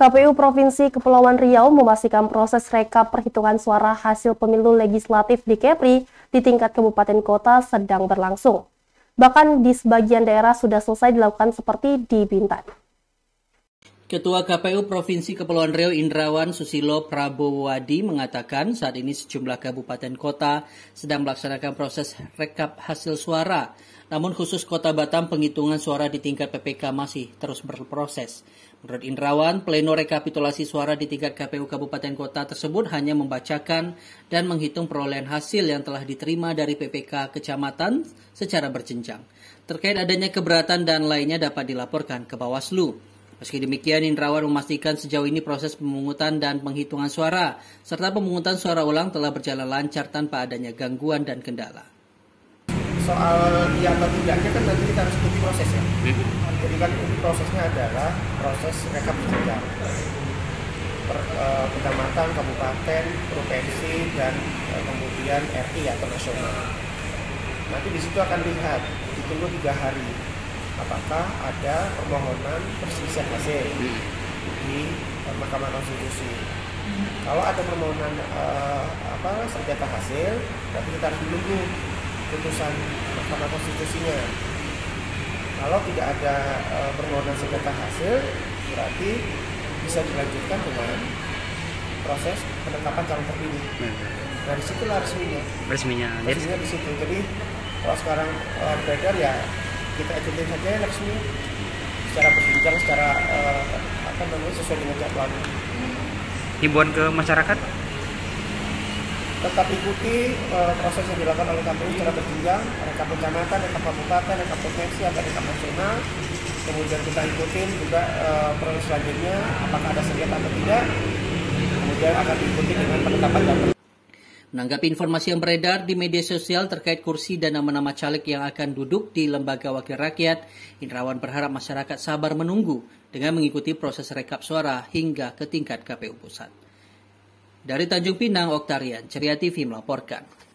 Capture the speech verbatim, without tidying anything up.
K P U Provinsi Kepulauan Riau memastikan proses rekap perhitungan suara hasil pemilu legislatif di Kepri di tingkat kabupaten kota sedang berlangsung. Bahkan di sebagian daerah sudah selesai dilakukan seperti di Bintan. Ketua K P U Provinsi Kepulauan Riau Indrawan Susilo Prabowadi mengatakan saat ini sejumlah kabupaten kota sedang melaksanakan proses rekap hasil suara. Namun khusus Kota Batam penghitungan suara di tingkat P P K masih terus berproses. Menurut Indrawan, pleno rekapitulasi suara di tingkat K P U Kabupaten Kota tersebut hanya membacakan dan menghitung perolehan hasil yang telah diterima dari P P K kecamatan secara berjenjang. Terkait adanya keberatan dan lainnya dapat dilaporkan ke Bawaslu. Meski demikian, Indrawan memastikan sejauh ini proses pemungutan dan penghitungan suara, serta pemungutan suara ulang telah berjalan lancar tanpa adanya gangguan dan kendala. Soal iya atau tidaknya kan nanti kita harus ikuti proses ya. Jadi kan prosesnya adalah proses rekap berjenjang per eh, kecamatan, kabupaten, provinsi, dan eh, kemudian R I atau nasional. Nanti di situ akan lihat, ditunggu tiga hari. Apakah ada permohonan perselisihan hasil di uh, Mahkamah Konstitusi. Kalau ada permohonan uh, apa sengketa hasil, berarti kita harus menunggu putusan Mahkamah Konstitusinya. Kalau tidak ada uh, permohonan sengketa hasil, berarti bisa dilanjutkan dengan proses penetapan calon terpilih. Nah, disitulah resminya. Resminya. Resminya di situ. Jadi kalau sekarang uh, beredar ya kita ikutin saja resmi secara berjenjang, secara uh, apa namanya sesuai dengan jadwalnya. Himbauan ke masyarakat? Tetap ikuti uh, proses yang dilakukan oleh K P U secara berjenjang, rekap kecamatan, rekap kabupaten, rekap provinsi, atau rekap nasional. Kemudian kita ikutin juga uh, proses selanjutnya, apakah ada sengketa atau tidak. Kemudian akan diikuti dengan penetapan dan Menanggapi informasi yang beredar di media sosial terkait kursi dan nama-nama caleg yang akan duduk di Lembaga Wakil Rakyat, Indrawan berharap masyarakat sabar menunggu dengan mengikuti proses rekap suara hingga ke tingkat K P U Pusat. Dari Tanjung Pinang, Oktarian, Ceria T V melaporkan.